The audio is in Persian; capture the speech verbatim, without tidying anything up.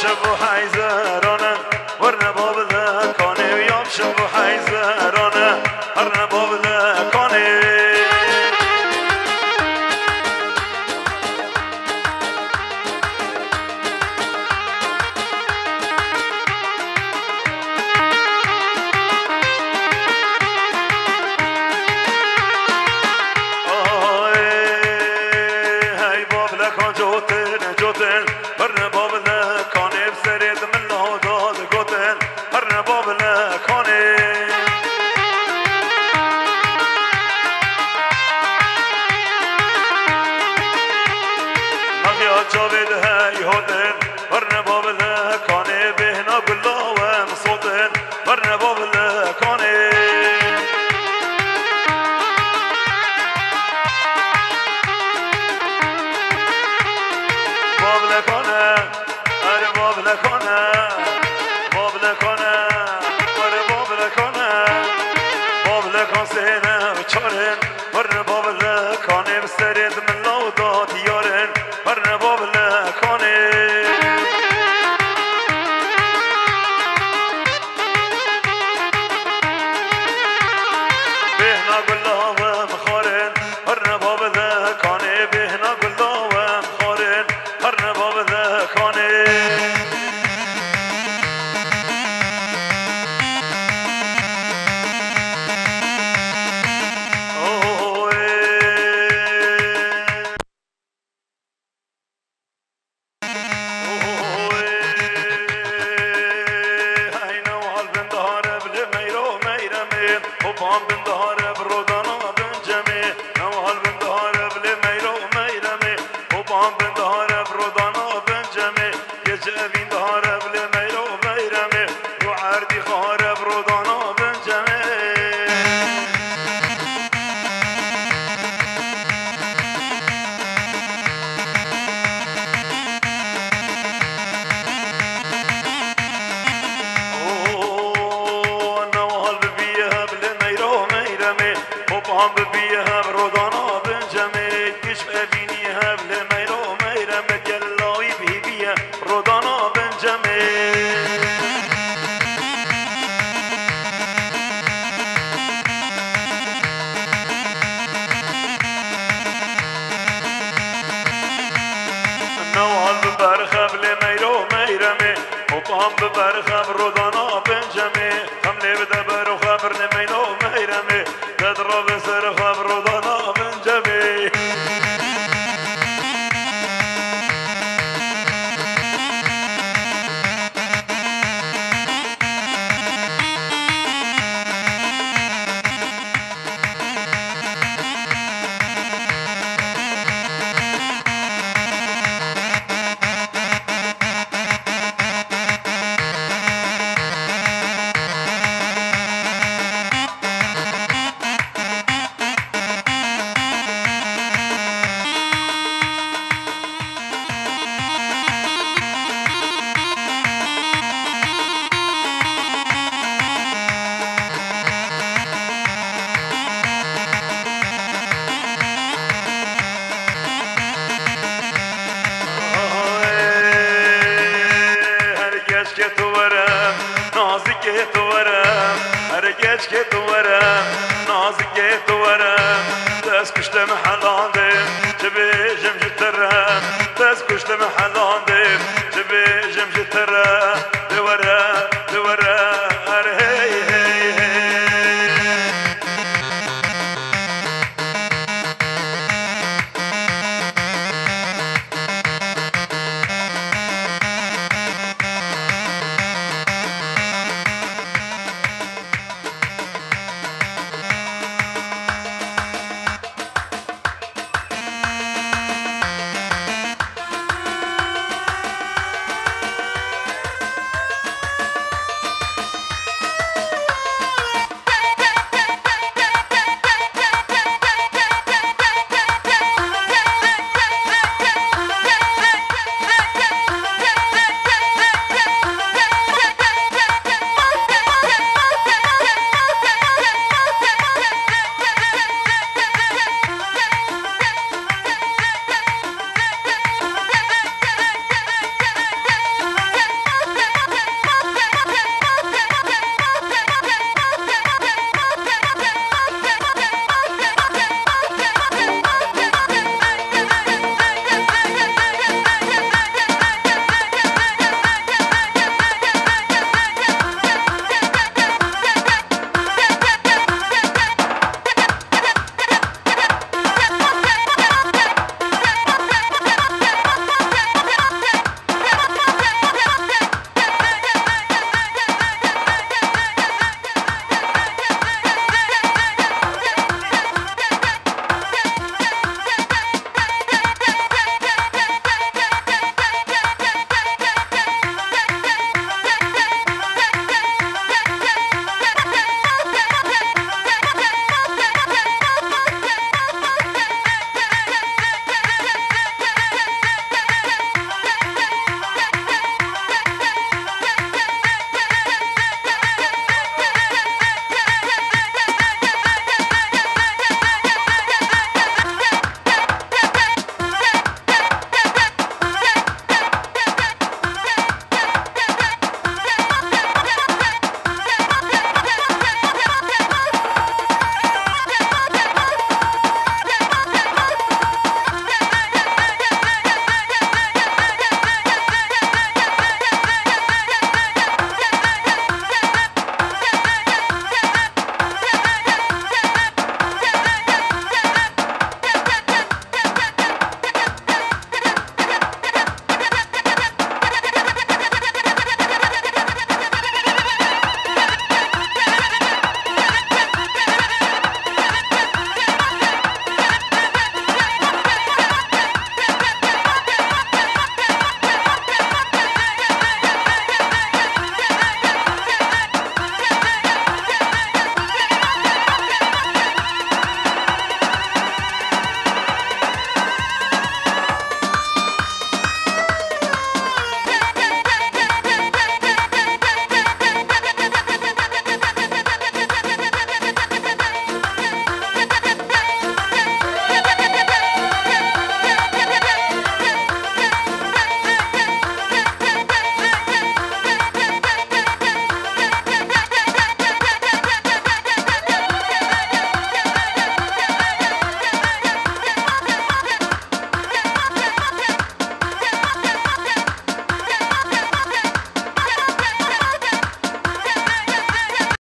شبو حیزرانه ورنه باب لکانه ویاب شبو حیزرانه ورنه باب لکانه جاوید هی هودن ورنه باب لکانه بهنا گلا و مصوتن ورنه باب لکانه باب لکانه اره باب لکانه باب لکانه اره باب لکانه باب لکان سینه و چارن ورنه باب لکانه بسرد من لاو داد یارن ورنه باب لکانه بهنا گلا و مخارن ورنه باب لکانه بهنا گلا و مخارن ورنه باب لکانه بام بندهاره برودانا بنجمی نوال بندهاره بلی میرو میرمی و بام بندهاره برودانا بنجمی یه جوین دهاره بلی میرو میرمی رو عردی خاره برودانا بنجمی هم ببیه برودانا بنجمی کشف بینی هم لمیرو میرم گلایی بی بیه برودانا بنجمی نوال ببرخب لمیرو میرمی هم ببرخب برودانا بنجمی هم لبده برو خبر نمیرو میرمی تضرب سر خبر ودانا من جميع که تو ورم نازی که تو ورم هر گچ که تو ورم نازی که تو ورم دست کشتم حلانده چه بیشم جترم دست کشتم حلانده